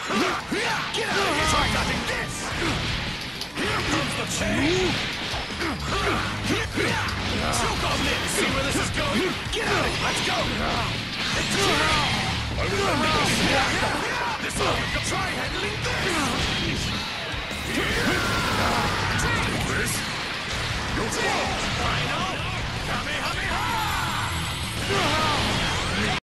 Get out of here! Try dodging this! Here comes the chain! Choke on this! See where this is going? Get out of here! Let's go! I will end this! This one! Try handling this!